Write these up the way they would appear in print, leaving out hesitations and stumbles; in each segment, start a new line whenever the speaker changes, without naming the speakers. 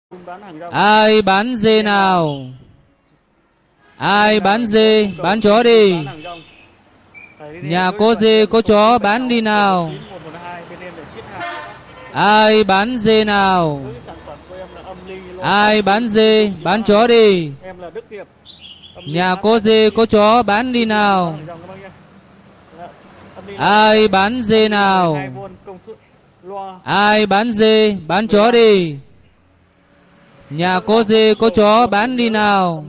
Ai bán dê nào? Ai bán dê, bán chó đi. Nhà có dê có chó bán đi nào. Ai bán dê nào? Ai bán dê, bán chó đi. Nhà có dê có chó bán đi nào. Ai bán dê nào? Ai bán dê, bán chó đi. Nhà có dê có chó bán đi nào.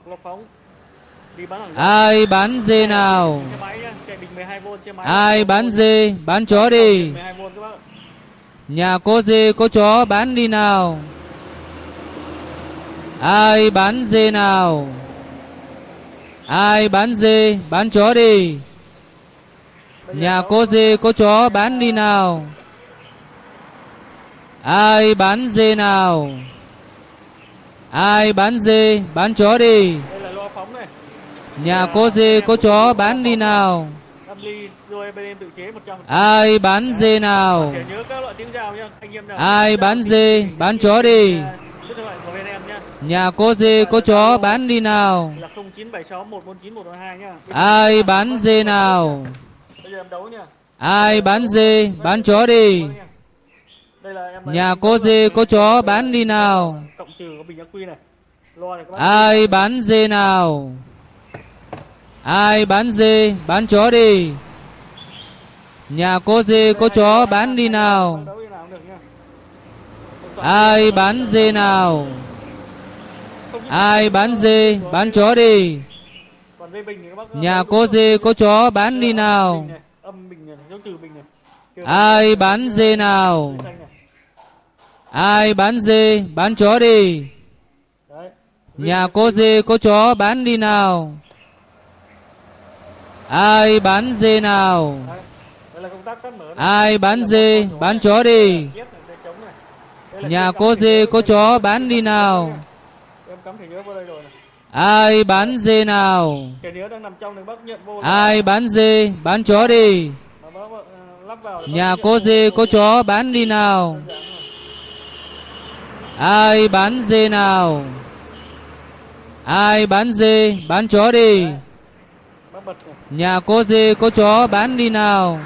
Ai bán dê nào? Ai bán dê, bán chó đi. Nhà có dê có chó bán đi nào. Ai bán dê nào? Ai bán dê, bán chó đi. Nhà có dê có chó bán đi nào. Ai bán dê nào? Ai bán dê, bán chó đi. Nhà có dê có chó bán đi nào. Ai bán dê nào? Ai bán dê, bán chó đi. Nhà có dê có chó bán đi nào. Ai bán dê nào? Ai bán dê, bán chó đi. Nhà có dê có chó bán đi nào. Ai bán dê nào? Ai bán dê, bán chó đi. Nhà có dê có chó bán đi nào. Ai bán dê nào? Ai bán dê, bán chó đi. Nhà có dê có chó bán đi nào. Ai bán dê nào? Ai bán dê, bán chó đi. Nhà có dê có chó bán đi nào. Ai bán dê nào? Ai bán dê, bán chó đi. Nhà có dê có chó bán đi nào. Ai bán dê nào? Ai bán dê, bán chó đi. Nhà có dê có chó bán đi nào. Ai bán dê nào? Ai bán dê, bán chó đi. Nhà có dê có chó bán đi nào.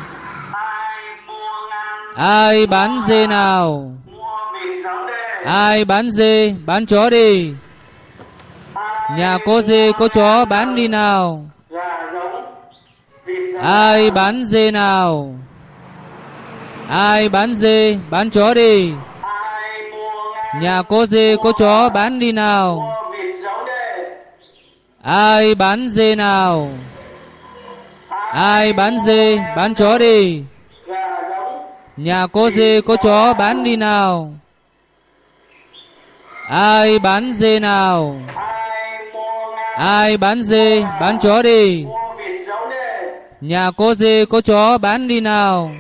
Ai bán dê nào? Ai bán dê, bán chó đi. Nhà có dê có chó bán đi nào. Ai bán dê nào? Ai bán dê, bán chó đi. Nhà có dê có chó bán đi nào. Ai bán dê nào? Ai bán dê, bán chó đi. Nhà có dê có chó bán đi nào. Ai bán dê nào? Ai bán dê, bán chó đi. Nhà có dê có chó bán đi nào.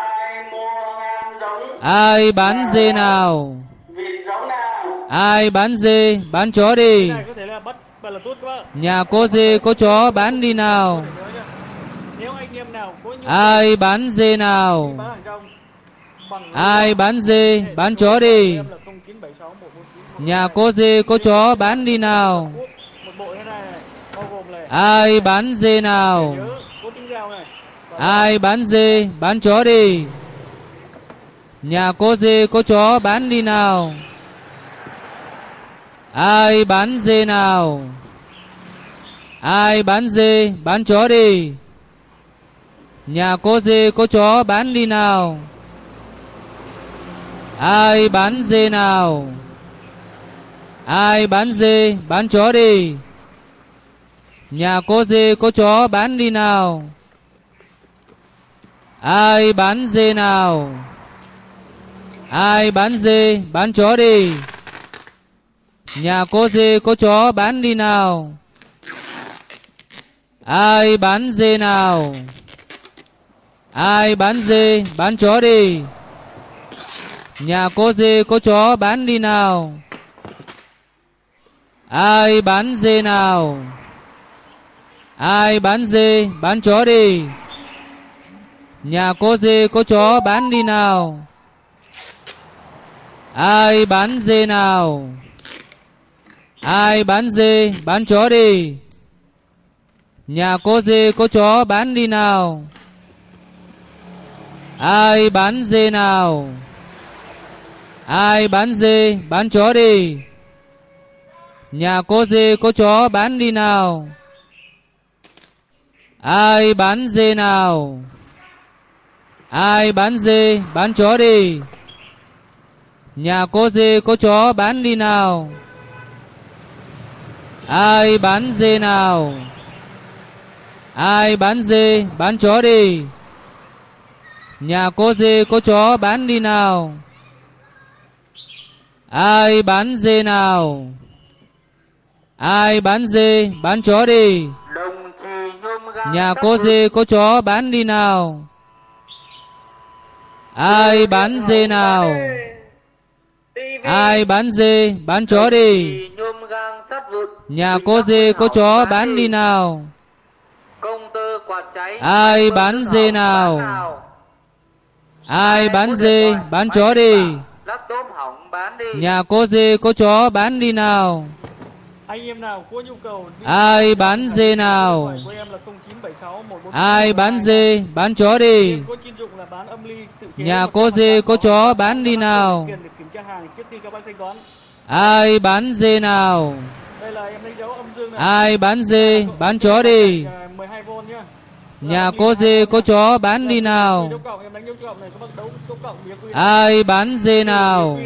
Ai bán dê nào? Ai bán dê, bán chó đi. Nhà có dê có chó bán đi nào. Ai bán dê nào? Ai bán dê, bán chó đi. Nhà có dê có chó bán đi nào. Ai bán dê nào? Ai bán dê, bán chó đi. Nhà có dê có chó bán đi nào. Ai bán dê nào? Ai bán dê, bán chó đi. Nhà có dê có chó bán đi nào. Ai bán dê nào? Ai bán dê, bán chó đi. Nhà có dê có chó bán đi nào. Ai bán dê nào? Ai bán dê, bán chó đi. Nhà có dê có chó bán đi nào. Ai bán dê nào? Ai bán dê, bán chó đi. Nhà có dê có chó bán đi nào. Ai bán dê nào? Ai bán dê, bán chó đi. Nhà có dê có chó bán đi nào. Ai bán dê nào? Ai bán dê, bán chó đi. Nhà có dê có chó bán đi nào. Ai bán dê nào? Ai bán dê, bán chó đi. Nhà có dê có chó bán đi nào. Ai bán dê nào? Ai bán dê, bán chó đi. Nhà có dê có chó bán đi nào. Ai bán dê nào? Ai bán dê, bán chó đi. Nhà có dê có chó bán đi nào. Ai bán dê nào? Ai bán dê, bán chó đi. Nhà có dê có chó bán đi nào. Ai bán dê nào? Ai bán dê, bán chó đi. Nhà có dê có chó bán đi nào. Ai bán dê nào? Ai bán dê, bán chó đi. Nhà có dê có chó bán đi nào.
Anh em nào có nhu cầu
ai bán dê nào? Ai bán dê, bán chó đi. Nhà có dê có chó bán đi nào. Ai bán dê nào? Ai bán dê, bán chó đi. Nhà có dê có chó bán đi nào. Ai bán dê nào?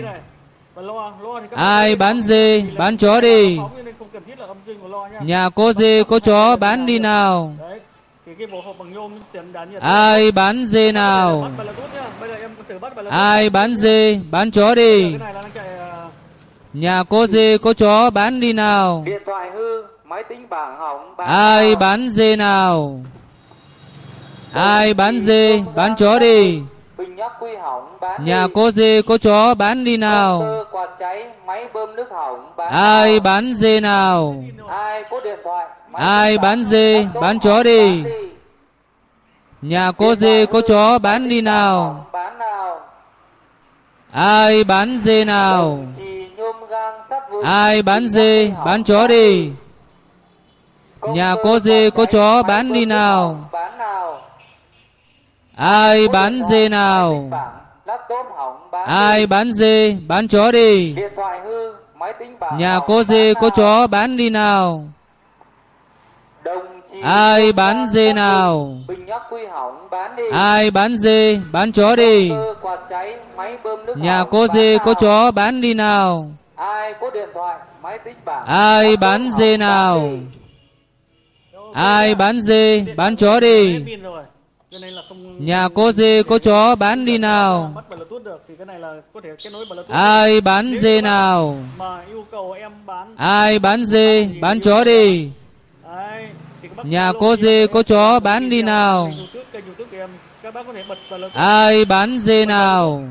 Ai bán dê, bán chó đi. Nhà có dê có chó bán đi nào. Ai bán dê nào? Ai bán dê, bán chó đi. Nhà có dê có chó bán đi nào. Ai bán dê nào? Ai bán dê, bán chó đi. Nhà có dê có chó bán đi nào. Ai bán dê nào? Ai bán dê, bán chó đi. Nhà có dê có chó bán đi nào. Ai bán dê nào? Ai bán dê, bán chó đi. Nhà có dê có chó bán đi nào. Ai bán dê nào? Ai bán dê, bán chó đi. Nhà có dê có chó bán đi nào. Ai bán dê nào? Ai bán dê, bán chó đi. Nhà có dê có chó bán đi nào. Ai bán dê nào? Ai bán dê, bán chó đi. Nhà có dê có chó bán đi nào. Ai bán dê nào? Ai bán dê, bán chó đi. Nhà có dê có chó bán đi nào. Ai bán dê nào?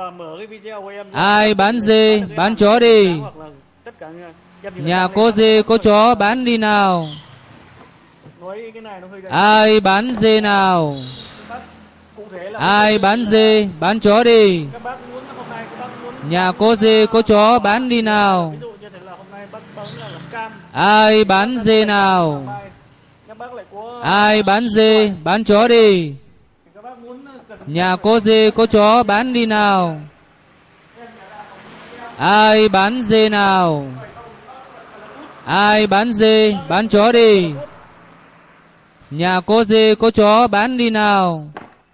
Ai bán dê, bán chó đi. Nhà có dê có chó bán đi nào. Ai bán dê nào? Ai bán dê, bán chó đi. Nhà có dê có chó bán đi nào. Ai bán dê nào? Ai bán dê, bán chó đi. Nhà có dê có chó bán đi nào. Ai bán dê nào? Ai bán dê, bán chó đi. Nhà có dê có chó bán đi nào.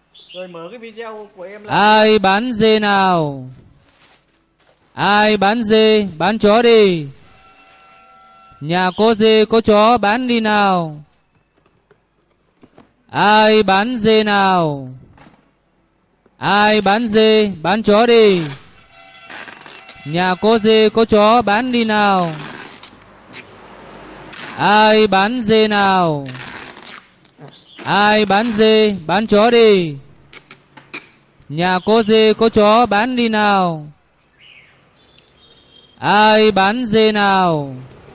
Ai bán dê nào? Ai bán dê, bán chó đi. Nhà có dê có chó bán đi nào. Ai bán dê nào? Ai bán dê, bán chó đi. Nhà có dê có chó bán đi nào. Ai bán dê nào? Ai bán dê, bán chó đi. Nhà có dê có chó bán đi nào. Ai bán dê nào?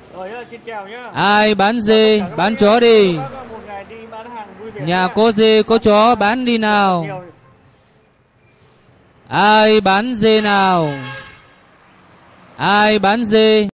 Ai bán dê, bán chó đi. Nhà có dê có chó bán đi nào. Ai bán dê nào? Ai bán dê?